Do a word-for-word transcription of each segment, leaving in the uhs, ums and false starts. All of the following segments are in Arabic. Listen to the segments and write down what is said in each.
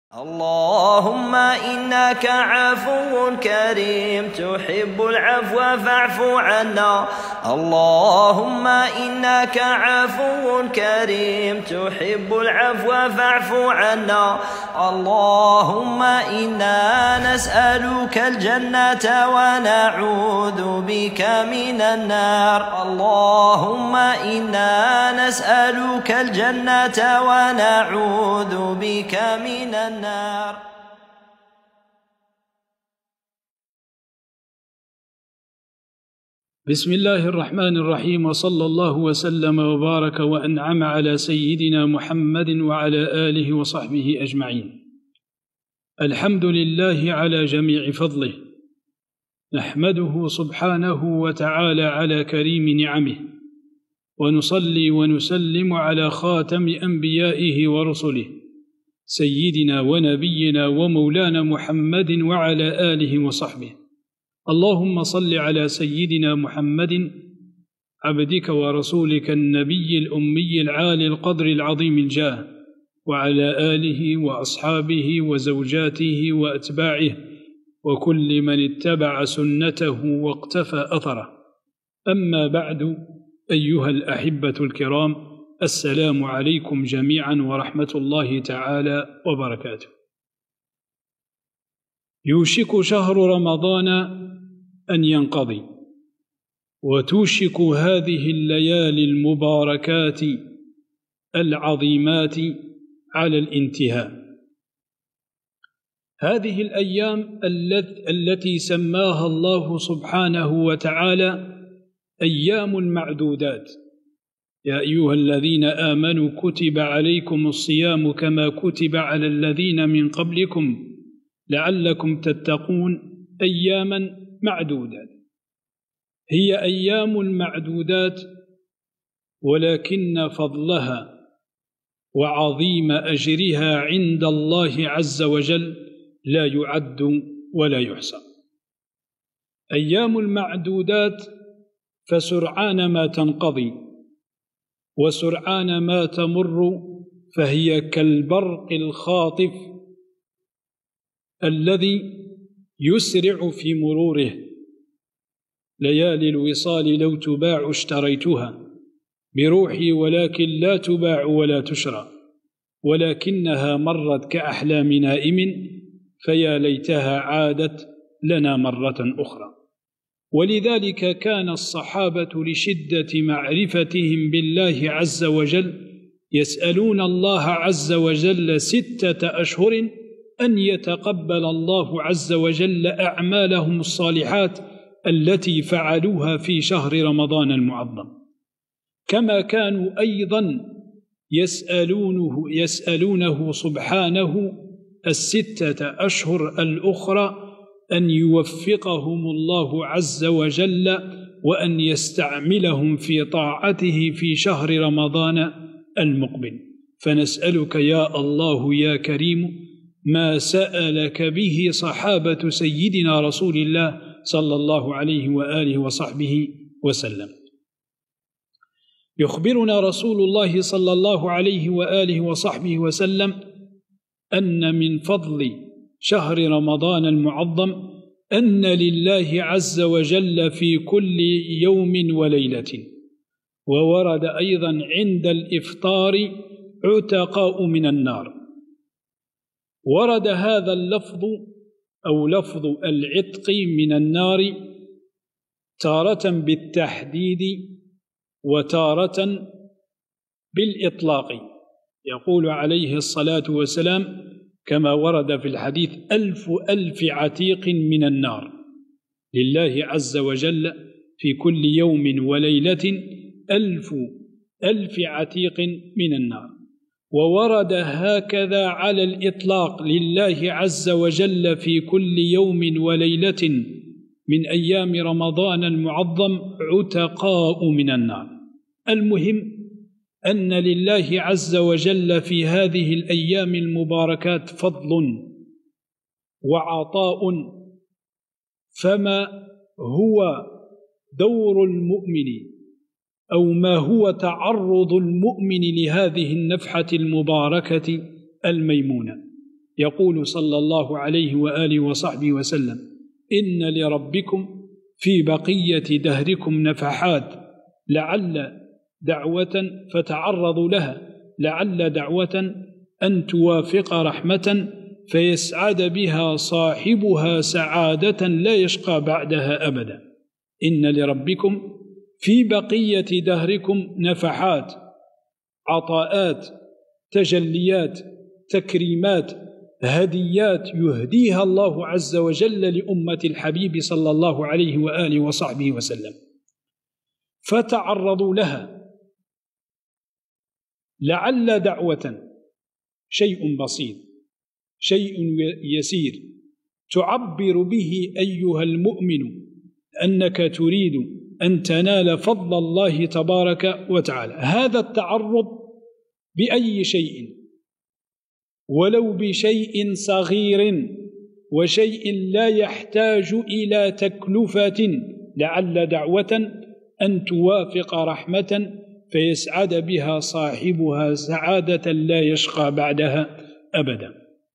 اللهم إنك عفو كريم تحب العفو فاعف عنا. اللهم إنك عفو كريم تحب العفو فاعف عنا. اللهم إنا نسألك الجنة ونعوذ بك من النار. اللهم إنا نسألك الجنة ونعوذ بك من النار. بسم الله الرحمن الرحيم، وصلى الله وسلم وبارك وأنعم على سيدنا محمد وعلى آله وصحبه أجمعين. الحمد لله على جميع فضله، نحمده سبحانه وتعالى على كريم نعمه، ونصلي ونسلم على خاتم أنبيائه ورسله سيدنا ونبينا ومولانا محمد وعلى آله وصحبه. اللهم صل على سيدنا محمد عبدك ورسولك النبي الأمي العالي القدر العظيم الجاه، وعلى آله وأصحابه وزوجاته وأتباعه وكل من اتبع سنته واقتفى أثره. أما بعد، أيها الأحبة الكرام، السلام عليكم جميعا ورحمة الله تعالى وبركاته. يوشك شهر رمضان أن ينقضي، وتوشك هذه الليالي المباركات العظيمات على الانتهاء. هذه الأيام التي سماها الله سبحانه وتعالى أيام معدودات. يا أيها الذين آمنوا كتب عليكم الصيام كما كتب على الذين من قبلكم لعلكم تتقون. أياما معدودات، هي أيام معدودات، ولكن فضلها وعظيم أجرها عند الله عز وجل لا يعد ولا يحصى. أيام المعدودات فسرعان ما تنقضي وسرعان ما تمر، فهي كالبرق الخاطف الذي يسرع في مروره. ليالي الوصال لو تباع اشتريتها بروحي، ولكن لا تباع ولا تشرى، ولكنها مرت كأحلام نائم، فيا ليتها عادت لنا مرة أخرى. ولذلك كان الصحابة لشدة معرفتهم بالله عز وجل يسألون الله عز وجل ستة أشهر أن يتقبل الله عز وجل أعمالهم الصالحات التي فعلوها في شهر رمضان المعظم، كما كانوا أيضا يسألونه, يسألونه سبحانه الستة أشهر الأخرى أن يوفقهم الله عز وجل وأن يستعملهم في طاعته في شهر رمضان المقبل. فنسألك يا الله يا كريم ما سألك به صحابة سيدنا رسول الله صلى الله عليه وآله وصحبه وسلم. يخبرنا رسول الله صلى الله عليه وآله وصحبه وسلم أن من فضل شهر رمضان المعظم أن لله عز وجل في كل يوم وليلة، وورد أيضا عند الإفطار عتقاء من النار. ورد هذا اللفظ أو لفظ العتق من النار تارة بالتحديد وتارة بالإطلاق. يقول عليه الصلاة والسلام كما ورد في الحديث: ألف ألف عتيق من النار. لله عز وجل في كل يوم وليلة ألف ألف عتيق من النار. وورد هكذا على الإطلاق: لله عز وجل في كل يوم وليلة من أيام رمضان المعظم عتقاء من النار. المهم أن لله عز وجل في هذه الأيام المباركات فضل وعطاء، فما هو دور المؤمن أو ما هو تعرض المؤمن لهذه النفحة المباركة الميمونة؟ يقول صلى الله عليه وآله وصحبه وسلم: إن لربكم في بقية دهركم نفحات لعل دعوة فتعرضوا لها، لعل دعوة أن توافق رحمة فيسعد بها صاحبها سعادة لا يشقى بعدها أبدا. إن لربكم في بقية دهركم نفحات، عطاءات، تجليات، تكريمات، هديات يهديها الله عز وجل لأمة الحبيب صلى الله عليه وآله وصحبه وسلم، فتعرضوا لها. لعل دعوة شيء بسيط، شيء يسير، تعبر به أيها المؤمن أنك تريد أن تنال فضل الله تبارك وتعالى. هذا التعرض بأي شيء، ولو بشيء صغير وشيء لا يحتاج إلى تكلفة، لعل دعوة أن توافق رحمة فيسعد بها صاحبها سعادة لا يشقى بعدها أبدا.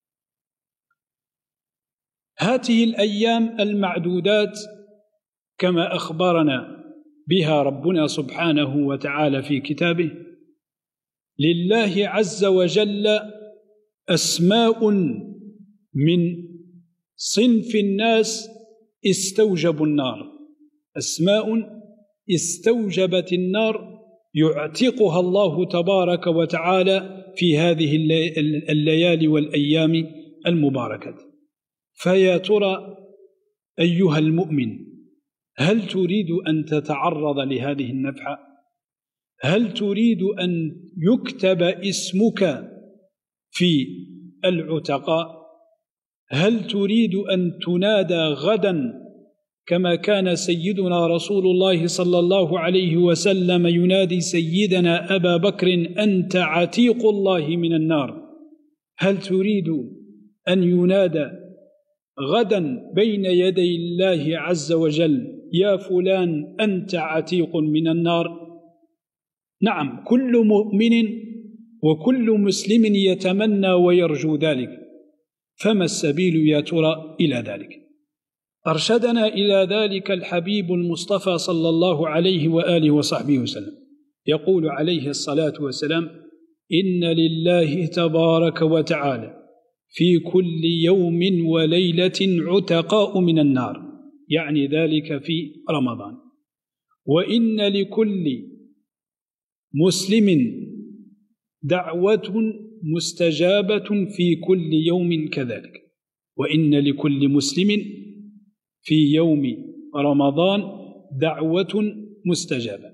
هذه الأيام المعدودات كما أخبرنا بها ربنا سبحانه وتعالى في كتابه، لله عز وجل أسماء من صنف الناس استوجبوا النار، أسماء استوجبت النار يعتقها الله تبارك وتعالى في هذه الليالي والأيام المباركة. فيا ترى أيها المؤمن، هل تريد أن تتعرض لهذه النفحة؟ هل تريد أن يكتب اسمك في العتقاء؟ هل تريد أن تنادى غدا كما كان سيدنا رسول الله صلى الله عليه وسلم ينادي سيدنا أبا بكر: أنت عتيق الله من النار؟ هل تريد أن ينادى غدا بين يدي الله عز وجل: يا فلان أنت عتيق من النار؟ نعم، كل مؤمن وكل مسلم يتمنى ويرجو ذلك، فما السبيل يا ترى إلى ذلك؟ أرشدنا إلى ذلك الحبيب المصطفى صلى الله عليه وآله وصحبه وسلم، يقول عليه الصلاة والسلام: إن لله تبارك وتعالى في كل يوم وليلة عتقاء من النار، يعني ذلك في رمضان. وإن لكل مسلم دعوة مستجابة في كل يوم كذلك، وإن لكل مسلم في يوم رمضان دعوة مستجابة.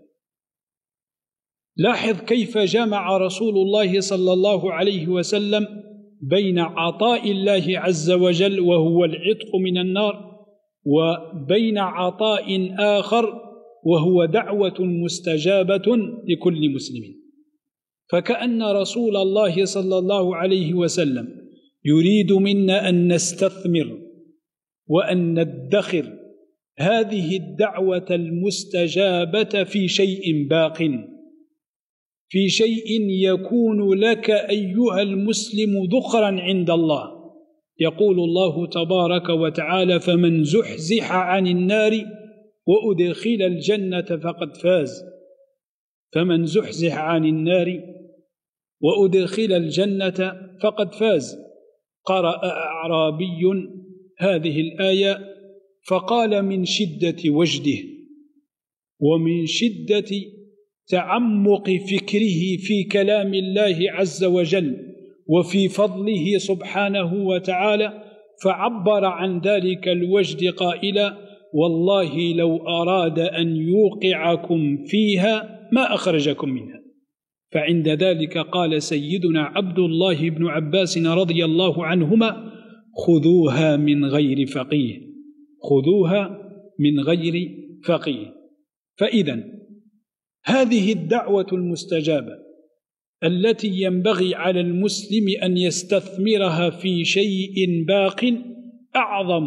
لاحظ كيف جمع رسول الله صلى الله عليه وسلم بين عطاء الله عز وجل وهو العتق من النار، وبين عطاء آخر وهو دعوة مستجابة لكل مسلم. فكأن رسول الله صلى الله عليه وسلم يريد منا أن نستثمر وأن ندخر هذه الدعوة المستجابة في شيء باق، في شيء يكون لك أيها المسلم ذخرا عند الله. يقول الله تبارك وتعالى: فمن زحزح عن النار وأدخل الجنة فقد فاز. فمن زحزح عن النار وأدخل الجنة فقد فاز. قرأ أعرابي هذه الآية فقال من شدة وجده ومن شدة تعمق فكره في كلام الله عز وجل وفي فضله سبحانه وتعالى، فعبر عن ذلك الوجد قائلا: والله لو أراد أن يوقعكم فيها ما أخرجكم منها. فعند ذلك قال سيدنا عبد الله بن عباس رضي الله عنهما: خذوها من غير فقيه، خذوها من غير فقيه. فإذا هذه الدعوة المستجابة التي ينبغي على المسلم أن يستثمرها في شيء باق، أعظم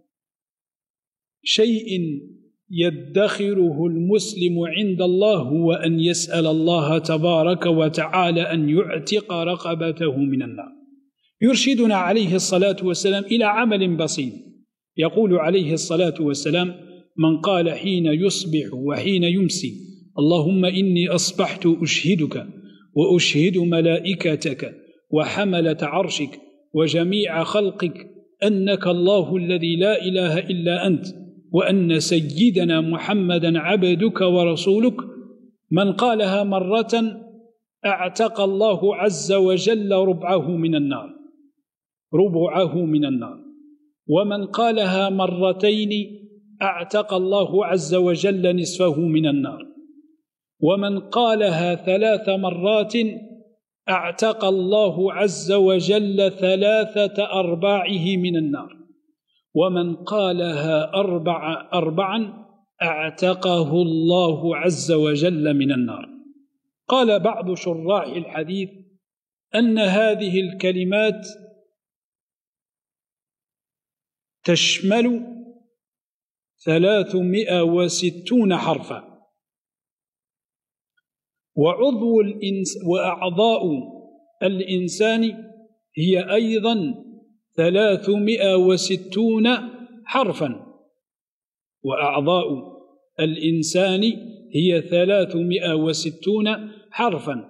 شيء يدخره المسلم عند الله هو أن يسأل الله تبارك وتعالى أن يعتق رقبته من النار، يرشدنا عليه الصلاة والسلام إلى عمل بسيط. يقول عليه الصلاة والسلام: من قال حين يصبح وحين يمسي اللهم إني أصبحت أشهدك وأشهد ملائكتك وحملة عرشك وجميع خلقك أنك الله الذي لا إله إلا أنت وأن سيدنا محمدا عبدك ورسولك، من قالها مرة أعتق الله عز وجل ربعه من النار ربعه من النار، ومن قالها مرتين أعتق الله عز وجل نصفه من النار، ومن قالها ثلاث مرات أعتق الله عز وجل ثلاثة أرباعه من النار، ومن قالها أربع أربعا أعتقه الله عز وجل من النار. قال بعض شراح الحديث أن هذه الكلمات تشمل ثلاثمائة وستون حرفا، وعضو الإنس وأعضاء الإنسان هي أيضا ثلاثمائة وستون حرفا، وأعضاء الإنسان هي ثلاثمائة وستون حرفا.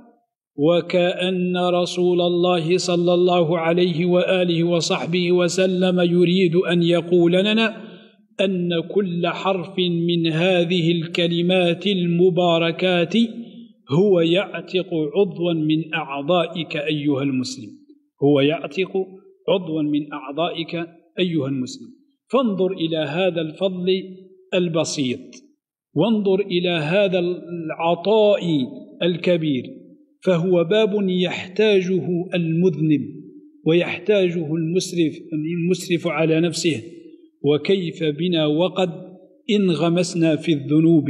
وكأن رسول الله صلى الله عليه وآله وصحبه وسلم يريد أن يقول لنا أن كل حرف من هذه الكلمات المباركات هو يعتق عضوا من أعضائك أيها المسلم، هو يعتق عضوا من أعضائك أيها المسلم. فانظر إلى هذا الفضل البسيط، وانظر إلى هذا العطاء الكبير، فهو باب يحتاجه المذنب ويحتاجه المسرف المسرف على نفسه. وكيف بنا وقد انغمسنا في الذنوب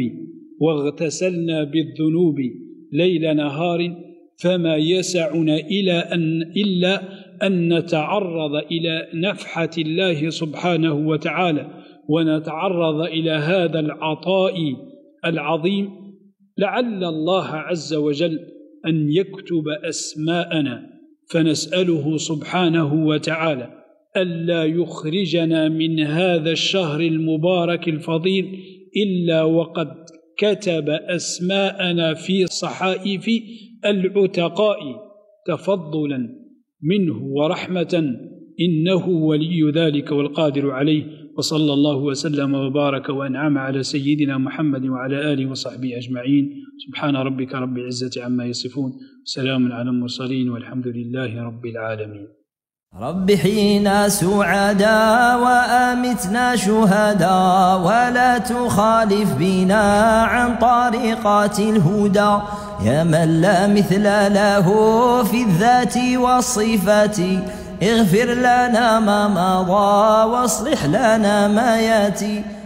واغتسلنا بالذنوب ليل نهار، فما يسعنا إلى أن إلا أن نتعرض إلى نفحة الله سبحانه وتعالى، ونتعرض إلى هذا العطاء العظيم، لعل الله عز وجل أن يكتب أسماءنا، فنسأله سبحانه وتعالى ألا يخرجنا من هذا الشهر المبارك الفضيل إلا وقد كتب أسماءنا في صحائف العتقاء تفضلا منه ورحمة، إنه ولي ذلك والقادر عليه. وصلى الله وسلم وبارك وأنعم على سيدنا محمد وعلى آله وصحبه أجمعين. سبحان ربك رب العزة عما يصفون، سلام على المرسلين، والحمد لله رب العالمين. رب حين سعدا وآمتنا شهدا، ولا تخالف بنا عن طريقات الهدى، يا من لا مثل له في الذات والصفات، اغفر لنا ما مضى واصلح لنا ما ياتي.